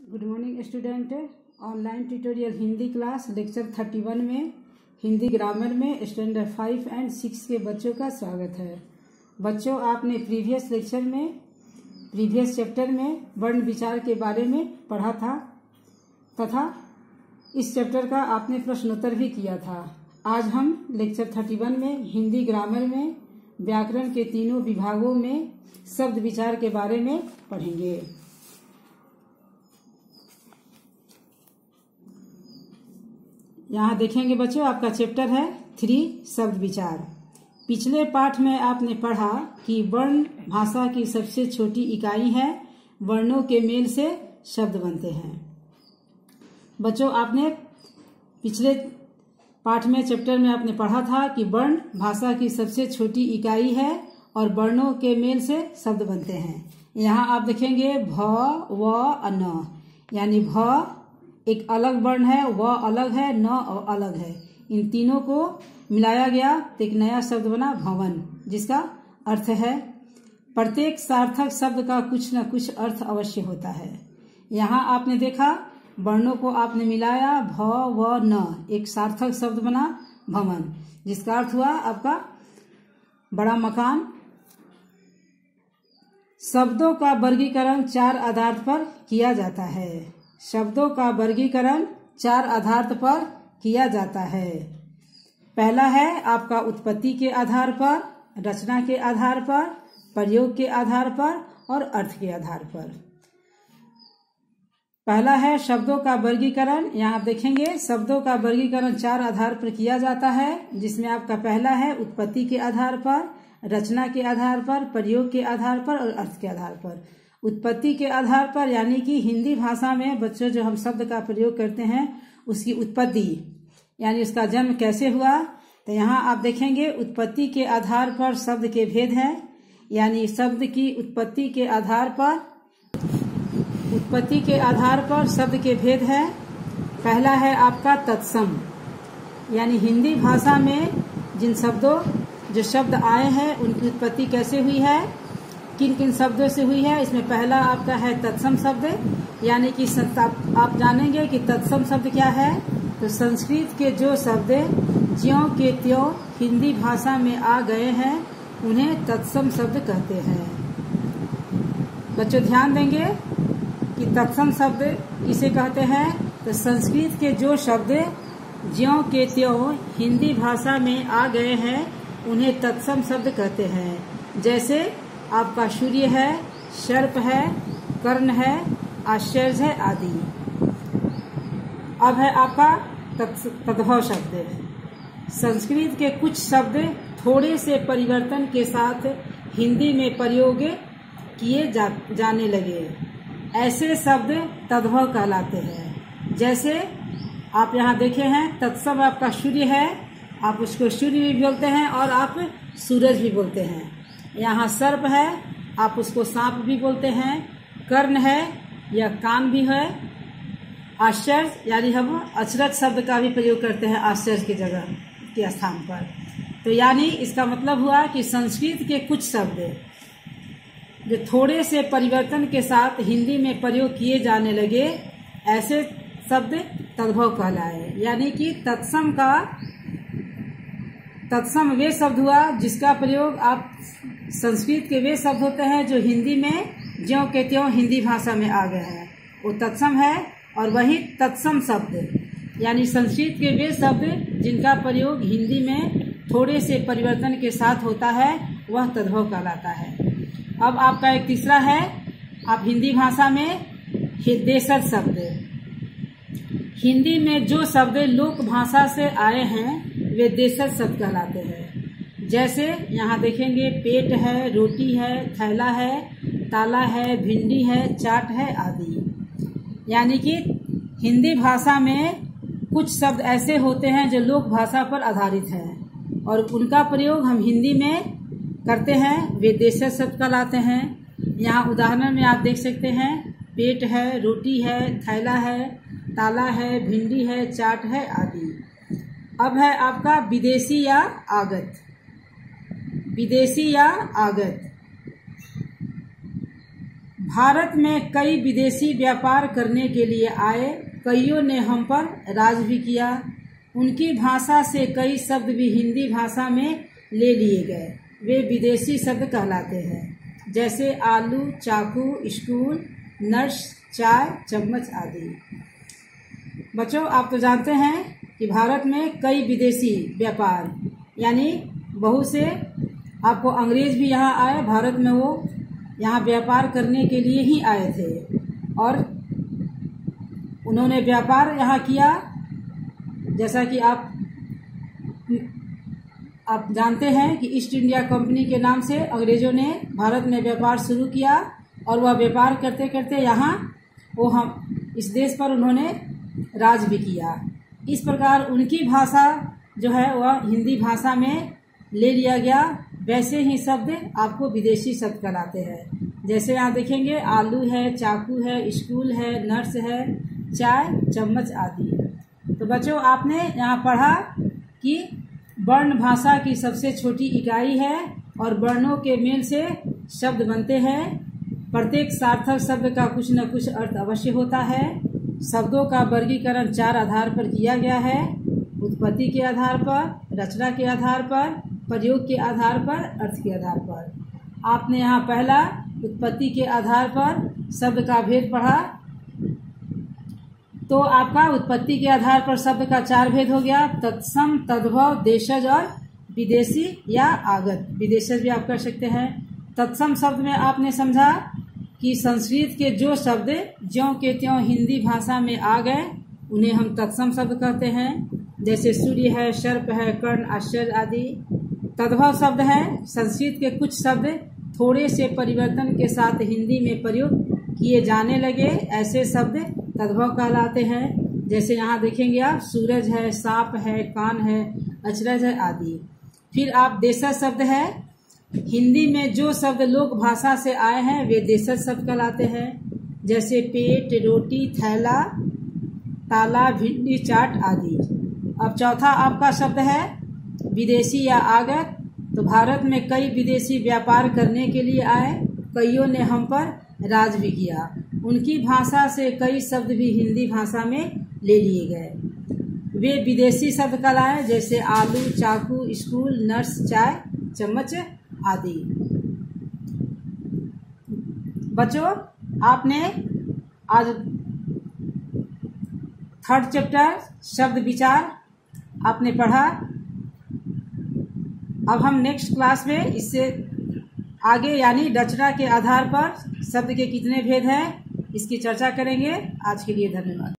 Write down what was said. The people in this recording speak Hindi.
Good morning student. Online tutorial Hindi class lecture 31 में हिंदी ग्रामर में स्टैंडर्ड 5 और 6 के बच्चों का स्वागत है। बच्चों, आपने प्रीवियस लेक्चर में प्रीवियस चैप्टर में वर्ण विचार के बारे में पढ़ा था तथा इस चैप्टर का आपने प्रश्नोत्तर भी किया था। आज हम लेक्चर 31 में हिंदी ग्रामर में व्याकरण के तीनों विभागों में शब्द विचार के बारे में पढ़ेंगे। यहाँ देखेंगे बच्चों, आपका चैप्टर है 3 शब्द विचार। पिछले पाठ में आपने पढ़ा कि वर्ण भाषा की सबसे छोटी इकाई है। वर्णों के मेल से शब्द बनते हैं। बच्चों, आपने पिछले पाठ में चैप्टर में आपने पढ़ा था कि वर्ण भाषा की सबसे छोटी इकाई है और वर्णों के मेल से शब्द बनते हैं। यहाँ आप देखेंगे भ, व, न, यानी भ एक अलग वर्ण है, व अलग है, न अलग है। इन तीनों को मिलाया गया तो एक नया शब्द बना भवन, जिसका अर्थ है प्रत्येक सार्थक शब्द का कुछ न कुछ अर्थ अवश्य होता है। यहाँ आपने देखा वर्णों को आपने मिलाया, भ, व, न, एक सार्थक शब्द बना भवन, जिसका अर्थ हुआ आपका बड़ा मकान। शब्दों का वर्गीकरण 4 आधार पर किया जाता है। शब्दों का वर्गीकरण 4 आधार पर किया जाता है। पहला है आपका उत्पत्ति के आधार पर, रचना के आधार पर, प्रयोग के आधार पर और अर्थ के आधार पर। पहला है शब्दों का वर्गीकरण। यहाँ आप देखेंगे शब्दों का वर्गीकरण 4 आधार पर किया जाता है, जिसमें आपका पहला है उत्पत्ति के आधार पर, रचना के आधार पर, प्रयोग के आधार पर और अर्थ के आधार पर। उत्पत्ति के आधार पर यानी कि हिंदी भाषा में बच्चों जो हम शब्द का प्रयोग करते हैं उसकी उत्पत्ति यानी उसका जन्म कैसे हुआ, तो यहाँ आप देखेंगे उत्पत्ति के आधार पर शब्द के भेद हैं। यानी शब्द की उत्पत्ति के आधार पर शब्द के भेद है। पहला है आपका तत्सम, यानी हिंदी भाषा में जो शब्द आए हैं उनकी उत्पत्ति कैसे हुई है, किन किन शब्दों से हुई है। इसमें पहला आपका है तत्सम शब्द, यानी कि आप जानेंगे कि तत्सम शब्द क्या है। तो संस्कृत के जो शब्द ज्यों के त्यों हिंदी भाषा में आ गए हैं उन्हें तत्सम शब्द कहते हैं। बच्चों ध्यान देंगे कि तत्सम शब्द किसे कहते हैं। तो संस्कृत के जो शब्द ज्यों के त्यों हिंदी भाषा में आ गए हैं उन्हें तत्सम शब्द कहते हैं। जैसे आपका सूर्य है, सर्प है, कर्ण है, आश्चर्य है आदि। अब है आपका तद्भव शब्द। संस्कृत के कुछ शब्द थोड़े से परिवर्तन के साथ हिंदी में प्रयोग किए जाने लगे। ऐसे शब्द तद्भव कहलाते हैं। जैसे आप यहाँ देखे हैं तत्सम आपका सूर्य है, आप उसको सूर्य भी बोलते हैं और आप सूरज भी बोलते हैं। यहाँ सर्प है, आप उसको सांप भी बोलते हैं। कर्ण है या कान भी है। आश्चर्य यानी हम अचरज शब्द का भी प्रयोग करते हैं आश्चर्य की जगह के स्थान पर। तो यानी इसका मतलब हुआ कि संस्कृत के कुछ शब्द जो थोड़े से परिवर्तन के साथ हिंदी में प्रयोग किए जाने लगे, ऐसे शब्द तद्भव कहलाए। यानी कि तत्सम वे शब्द हुआ जिसका प्रयोग आप संस्कृत के वे शब्द होते हैं जो हिंदी में ज्यों के त्यों हिंदी भाषा में आ गए हैं, वो तत्सम है। और वही तत्सम शब्द यानी संस्कृत के वे शब्द जिनका प्रयोग हिंदी में थोड़े से परिवर्तन के साथ होता है वह तद्भव कहलाता है। अब आपका एक तीसरा है आप हिंदी भाषा में देशज शब्द। हिंदी में जो शब्द लोक भाषा से आए हैं वे देशज शब्द कहलाते हैं। जैसे यहाँ देखेंगे पेट है, रोटी है, थैला है, ताला है, भिंडी है, चाट है आदि। यानी कि हिंदी भाषा में कुछ शब्द ऐसे होते हैं जो लोक भाषा पर आधारित हैं और उनका प्रयोग हम हिंदी में करते हैं, वे देशज शब्द कहलाते हैं। यहाँ उदाहरण में आप देख सकते हैं पेट है, रोटी है, थैला है, ताला है, भिंडी है, चाट है आदि। अब है आपका विदेशी या आगत। विदेशी या आगत। भारत में कई विदेशी व्यापार करने के लिए आए, कईयों ने हम पर राज भी किया। उनकी भाषा से कई शब्द भी हिंदी भाषा में ले लिए गए, वे विदेशी शब्द कहलाते हैं, जैसे आलू, चाकू, स्टूल, नर्स, चाय, चम्मच आदि। बच्चों, आप तो जानते हैं कि भारत में कई विदेशी व्यापार यानी बहुत से आपको अंग्रेज भी यहाँ आए, भारत में वो यहाँ व्यापार करने के लिए ही आए थे और उन्होंने व्यापार यहाँ किया। जैसा कि आप जानते हैं कि ईस्ट इंडिया कंपनी के नाम से अंग्रेजों ने भारत में व्यापार शुरू किया और वह व्यापार करते करते यहाँ हम इस देश पर उन्होंने राज भी किया। इस प्रकार उनकी भाषा जो है वह हिंदी भाषा में ले लिया गया। वैसे ही शब्द आपको विदेशी शब्द कहलाते हैं, जैसे यहाँ देखेंगे आलू है, चाकू है, स्टूल है, नर्स है, चाय, चम्मच आदि। तो बच्चों, आपने यहाँ पढ़ा कि वर्ण भाषा की सबसे छोटी इकाई है और वर्णों के मेल से शब्द बनते हैं। प्रत्येक सार्थक शब्द का कुछ न कुछ अर्थ अवश्य होता है। शब्दों का वर्गीकरण 4 आधार पर किया गया है: उत्पत्ति के आधार पर, रचना के आधार पर, प्रयोग के आधार पर, अर्थ के आधार पर। आपने यहाँ पहला उत्पत्ति के आधार पर शब्द का भेद पढ़ा, तो आपका उत्पत्ति के आधार पर शब्द का 4 भेद हो गया: तत्सम, तद्भव, देशज और विदेशी या आगत। विदेशज भी आप कर सकते हैं। तत्सम शब्द में आपने समझा कि संस्कृत के जो शब्द ज्यों के त्यों हिंदी भाषा में आ गए उन्हें हम तत्सम शब्द कहते हैं, जैसे सूर्य है, सर्प है, कर्ण, आश्चर्य आदि। तद्भव शब्द है संस्कृत के कुछ शब्द थोड़े से परिवर्तन के साथ हिंदी में प्रयोग किए जाने लगे, ऐसे शब्द तद्भव कहलाते हैं। जैसे यहाँ देखेंगे आप, सूरज है, सांप है, कान है, अचरज है आदि। फिर आप देशज शब्द है, हिंदी में जो शब्द लोक भाषा से आए हैं वे देशज शब्द कहलाते हैं, जैसे पेट, रोटी, थैला, ताला, भिंडी, चाट आदि। अब चौथा आपका शब्द है विदेशी या आगत। तो भारत में कई विदेशी व्यापार करने के लिए आए, कईयों ने हम पर राज भी किया। उनकी भाषा से कई शब्द भी हिंदी भाषा में ले लिए गए, वे विदेशी शब्द कहलाए, जैसे आलू, चाकू, स्टूल, नर्स, चाय, चम्मच आदि। बच्चों, आपने आज 3rd चैप्टर शब्द विचार आपने पढ़ा। अब हम नेक्स्ट क्लास में इससे आगे यानी रचना के आधार पर शब्द के कितने भेद हैं इसकी चर्चा करेंगे। आज के लिए धन्यवाद।